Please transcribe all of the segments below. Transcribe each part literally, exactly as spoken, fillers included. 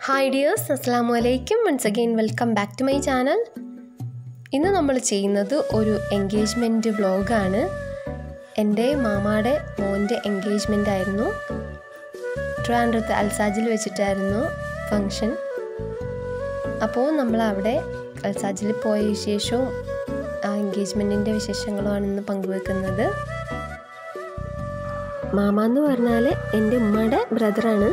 Hi dears, Assalamu alaikum. Once again welcome back to my channel. ഇന്ന് നമ്മൾ ചെയ്യുന്നത് ഒരു എൻഗേജ്മെന്റ് വ്ലോഗ് ആണ്. എൻ്റെ മാമാടെ മോൻ്റെ എൻഗേജ്മെന്റ് ആയിരുന്നു. ട്രിവാൻഡ്രത്ത് അൽസാജിൽ വെച്ചിട്ടായിരുന്നു ഫംഗ്ഷൻ. അപ്പോൾ നമ്മൾ അവിടെ അൽസാജിൽ പോയ വിശേഷവും ആ എൻഗേജ്മെന്റിന്റെ വിശേഷങ്ങളുമാണ് ഇന്ന് പങ്കുവെക്കുന്നത്. മാമ എന്ന് പറഞ്ഞാൽ എൻ്റെ ഉമ്മയുടെ ബ്രദറാണ്.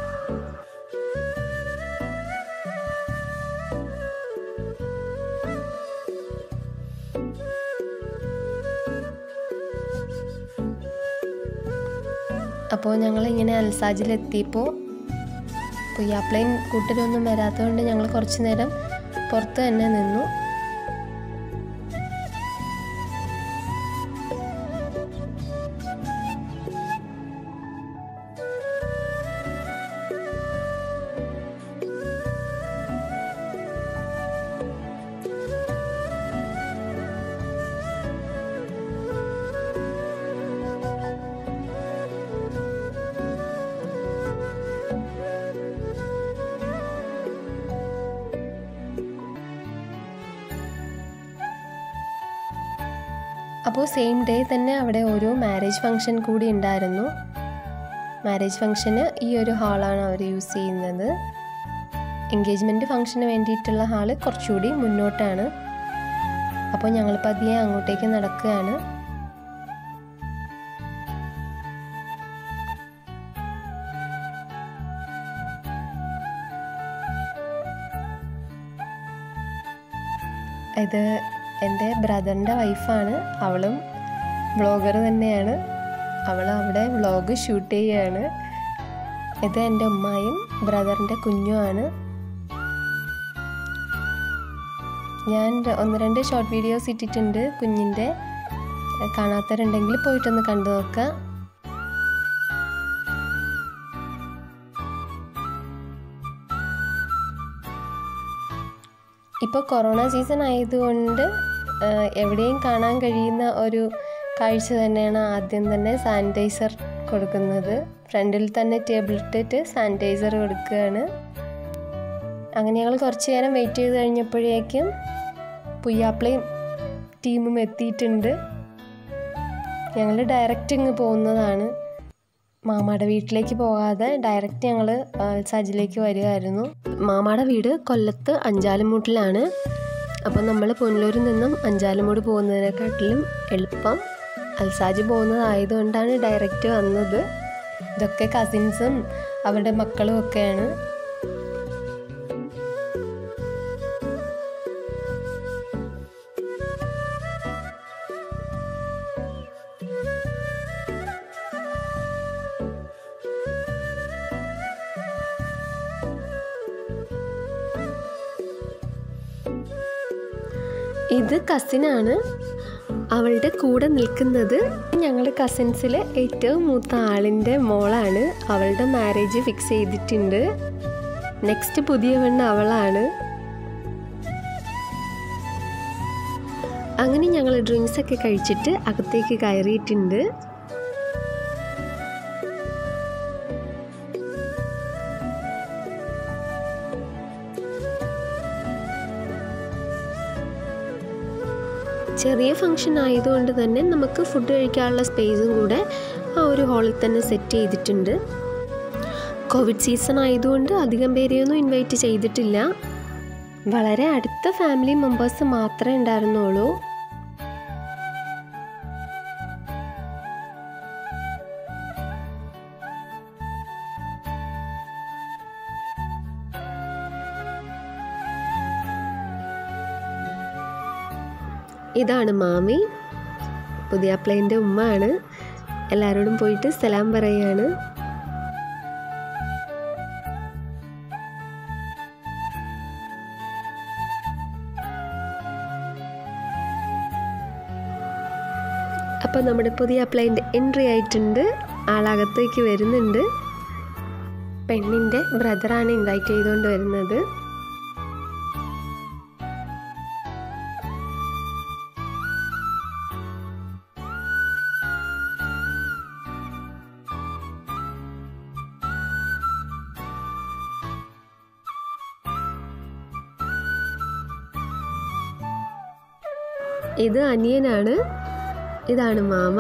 അപ്പോൾ ഞങ്ങളിങ്ങനെ അൽസാജിലെത്തിയപ്പോൾ പുയ്യാപ്ലയും കൂട്ടരൊന്നും വരാത്തതുകൊണ്ട് ഞങ്ങൾ കുറച്ച് നേരം പുറത്ത് തന്നെ നിന്നു. അപ്പോൾ സെയിം ഡേ തന്നെ അവിടെ ഒരു മാരേജ് ഫംഗ്ഷൻ കൂടി ഉണ്ടായിരുന്നു. മാരേജ് ഫംഗ്ഷന് ഈ ഒരു ഹാളാണ് അവർ യൂസ് ചെയ്യുന്നത്. എൻഗേജ്മെൻറ്റ് ഫംഗ്ഷന് വേണ്ടിയിട്ടുള്ള ഹാള് കുറച്ചുകൂടി മുന്നോട്ടാണ്. അപ്പോൾ ഞങ്ങൾ പതിയെ അങ്ങോട്ടേക്ക് നടക്കുകയാണ്. ഇത് എൻ്റെ ബ്രദറിൻ്റെ വൈഫാണ്. അവളും വ്ളോഗർ തന്നെയാണ്. അവൾ അവിടെ വ്ളോഗ് ഷൂട്ട് ചെയ്യുകയാണ്. ഇത് എൻ്റെ ഉമ്മായും ബ്രദറിൻ്റെ കുഞ്ഞുമാണ്. ഞാൻ ഒന്ന് രണ്ട് ഷോർട്ട് വീഡിയോസ് ഇട്ടിട്ടുണ്ട് കുഞ്ഞിൻ്റെ. കാണാത്തവരുണ്ടെങ്കിൽ പോയിട്ടൊന്ന് കണ്ടു നോക്കുക. ഇപ്പോൾ കൊറോണ സീസൺ ആയതുകൊണ്ട് എവിടെയും കാണാൻ കഴിയുന്ന ഒരു കാഴ്ച തന്നെയാണ് ആദ്യം തന്നെ സാനിറ്റൈസർ കൊടുക്കുന്നത്. ഫ്രണ്ടിൽ തന്നെ ടേബിൾ ഇട്ടിട്ട് സാനിറ്റൈസർ കൊടുക്കുകയാണ്. അങ്ങനെ ഞങ്ങൾ കുറച്ച് നേരം വെയിറ്റ് ചെയ്ത് കഴിഞ്ഞപ്പോഴേക്കും പുയ്യാപ്ലയും ടീമും എത്തിയിട്ടുണ്ട്. ഞങ്ങൾ ഡയറക്റ്റ് ഇങ്ങ് പോകുന്നതാണ്. മാമാടെ വീട്ടിലേക്ക് പോകാതെ ഡയറക്റ്റ് ഞങ്ങൾ അൽസാജിലേക്ക് വരികയായിരുന്നു. മാമാടെ വീട് കൊല്ലത്ത് അഞ്ചാലുമൂട്ടിലാണ്. അപ്പോൾ നമ്മൾ പുനലൂരിൽ നിന്നും അഞ്ചാലുമൂട് പോകുന്നതിനെക്കാട്ടിലും എളുപ്പം അൽസാജ് പോകുന്നതായതുകൊണ്ടാണ് ഡയറക്റ്റ് വന്നത്. ഇതൊക്കെ കസിൻസും അവരുടെ മക്കളും ഒക്കെയാണ്. ഇത് കസിനാണ്. അവളുടെ കൂടെ നിൽക്കുന്നത് ഞങ്ങളുടെ കസിൻസിൽ ഏറ്റവും മൂത്ത ആളിൻ്റെ മോളാണ്. അവളുടെ മാരേജ് ഫിക്സ് ചെയ്തിട്ടുണ്ട്. നെക്സ്റ്റ് പുതിയ പെണ്ണ് അവളാണ്. അങ്ങനെ ഞങ്ങൾ ഡ്രിങ്ക്സ് ഒക്കെ കഴിച്ചിട്ട് അകത്തേക്ക് കയറിയിട്ടുണ്ട്. ചെറിയ ഫംഗ്ഷൻ ആയതുകൊണ്ട് തന്നെ നമുക്ക് ഫുഡ് കഴിക്കാനുള്ള സ്പേസും കൂടെ ആ ഒരു ഹാളിൽ തന്നെ സെറ്റ് ചെയ്തിട്ടുണ്ട്. കോവിഡ് സീസൺ ആയതുകൊണ്ട് അധികം പേരെയൊന്നും ഇൻവൈറ്റ് ചെയ്തിട്ടില്ല. വളരെ അടുത്ത ഫാമിലി മെമ്പേഴ്സ് മാത്രമേ ഉണ്ടായിരുന്നുള്ളൂ. ഇതാണ് മാമി, പുതിയാപ്ലേൻ്റെ ഉമ്മ ആണ്. എല്ലാവരോടും പോയിട്ട് സലാം പറയുകയാണ്. അപ്പോൾ നമ്മുടെ പുതിയാപ്ലേൻ്റെ എൻട്രി ആയിട്ടുണ്ട്. ആളകത്തേക്ക് വരുന്നുണ്ട്. പെണ്ണിൻ്റെ ബ്രദറാണ് ഇൻവൈറ്റ് ചെയ്തുകൊണ്ട് വരുന്നത്. ഇത് അനിയനാണ്, ഇതാണ് മാമ.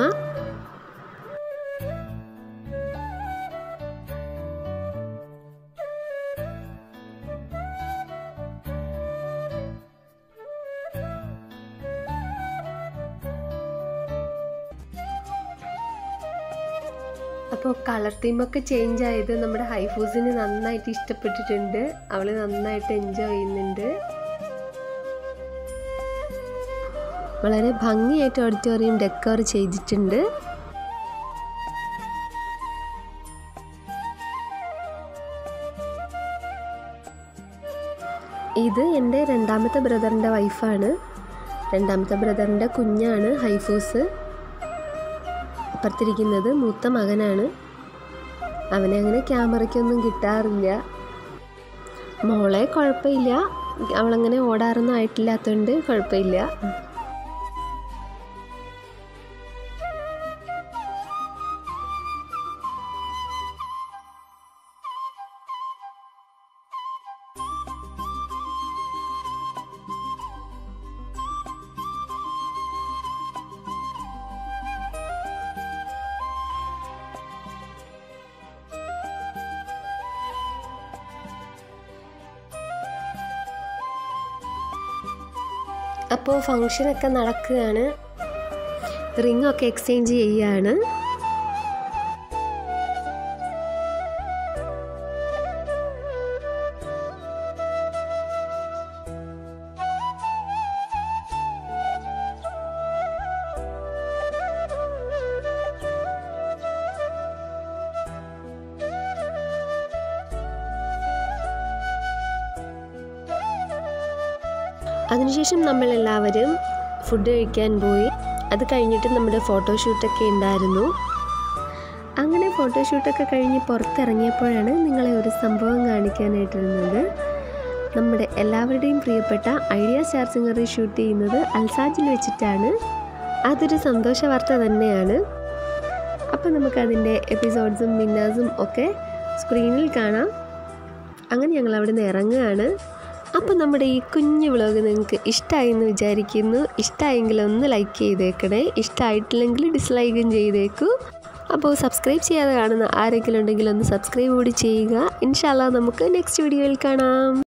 അപ്പോൾ കളർ തീമൊക്കെ ചേഞ്ച് ആയത് നമ്മുടെ ഹൈഫൂസിന് നന്നായിട്ട് ഇഷ്ടപ്പെട്ടിട്ടുണ്ട്. അവൾ നന്നായിട്ട് എൻജോയ് ചെയ്യുന്നുണ്ട്. വളരെ ഭംഗിയായിട്ട് ഓഡിറ്റോറിയം ഡെക്കോർ ചെയ്തിട്ടുണ്ട്. ഇത് എൻ്റെ രണ്ടാമത്തെ ബ്രദറിൻ്റെ വൈഫാണ്. രണ്ടാമത്തെ ബ്രദറിൻ്റെ കുഞ്ഞാണ് ഹൈഫൂസ്. അപ്പുറത്തിരിക്കുന്നത് മൂത്ത മകനാണ്. അവനെ അങ്ങനെ ക്യാമറയ്ക്കൊന്നും കിട്ടാറില്ല. മോളെ കുഴപ്പമില്ല, അവളങ്ങനെ ഓടാറൊന്നും ആയിട്ടില്ലാത്തതുകൊണ്ട് കുഴപ്പമില്ല. അപ്പോൾ ഫങ്ഷനൊക്കെ നടക്കുകയാണ്. റിങ്ങൊക്കെ എക്സ്ചേഞ്ച് ചെയ്യുകയാണ്. അതിനുശേഷം നമ്മളെല്ലാവരും ഫുഡ് കഴിക്കാൻ പോയി. അത് കഴിഞ്ഞിട്ട് നമ്മുടെ ഫോട്ടോഷൂട്ടൊക്കെ ഉണ്ടായിരുന്നു. അങ്ങനെ ഫോട്ടോഷൂട്ടൊക്കെ കഴിഞ്ഞ് പുറത്തിറങ്ങിയപ്പോഴാണ് നിങ്ങളെ ഒരു സംഭവം കാണിക്കാനായിട്ടിരുന്നത്. നമ്മുടെ എല്ലാവരുടെയും പ്രിയപ്പെട്ട ഐഡിയ സ്റ്റാർ സിംഗറിൽ ഷൂട്ട് ചെയ്യുന്നത് അൽസാജിൽ വെച്ചിട്ടാണ്. അതൊരു സന്തോഷ വാർത്ത തന്നെയാണ്. അപ്പോൾ നമുക്കതിൻ്റെ എപ്പിസോഡ്സും വിന്നേഴ്സും ഒക്കെ സ്ക്രീനിൽ കാണാം. അങ്ങനെ ഞങ്ങൾ അവിടെ നിന്ന് ഇറങ്ങുകയാണ്. അപ്പോൾ നമ്മുടെ ഈ കുഞ്ഞു വ്ളോഗ് നിങ്ങൾക്ക് ഇഷ്ടമായി എന്ന് വിചാരിക്കുന്നു. ഇഷ്ടമായെങ്കിൽ ഒന്ന് ലൈക്ക് ചെയ്തേക്കണേ, ഇഷ്ടമായിട്ടില്ലെങ്കിൽ ഡിസ്ലൈക്കും ചെയ്തേക്കൂ. അപ്പോൾ സബ്സ്ക്രൈബ് ചെയ്യാതെ കാണുന്ന ആരെങ്കിലും ഉണ്ടെങ്കിൽ ഒന്ന് സബ്സ്ക്രൈബ് കൂടി ചെയ്യുക. ഇൻഷാ അല്ലാഹ് നമുക്ക് നെക്സ്റ്റ് വീഡിയോയിൽ കാണാം.